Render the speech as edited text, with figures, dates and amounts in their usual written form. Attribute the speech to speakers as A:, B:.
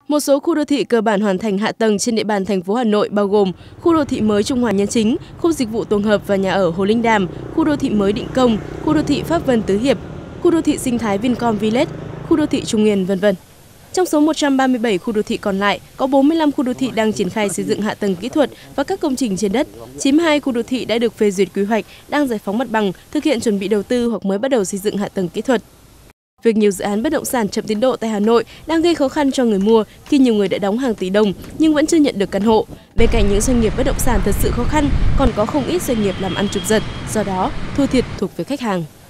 A: Một số khu đô thị cơ bản hoàn thành hạ tầng trên địa bàn thành phố Hà Nội bao gồm khu đô thị mới Trung Hòa Nhân Chính, khu dịch vụ tổng hợp và nhà ở Hồ Linh Đàm, khu đô thị mới Định Công, khu đô thị Pháp Vân Tứ Hiệp, khu đô thị sinh thái Vincom Village, khu đô thị Trung Nguyên, v.v. Trong số 137 khu đô thị còn lại, có 45 khu đô thị đang triển khai xây dựng hạ tầng kỹ thuật và các công trình trên đất. 92 khu đô thị đã được phê duyệt quy hoạch, đang giải phóng mặt bằng, thực hiện chuẩn bị đầu tư hoặc mới bắt đầu xây dựng hạ tầng kỹ thuật. Việc nhiều dự án bất động sản chậm tiến độ tại Hà Nội đang gây khó khăn cho người mua khi nhiều người đã đóng hàng tỷ đồng nhưng vẫn chưa nhận được căn hộ. Bên cạnh những doanh nghiệp bất động sản thật sự khó khăn, còn có không ít doanh nghiệp làm ăn chụp giật, do đó thua thiệt thuộc về khách hàng.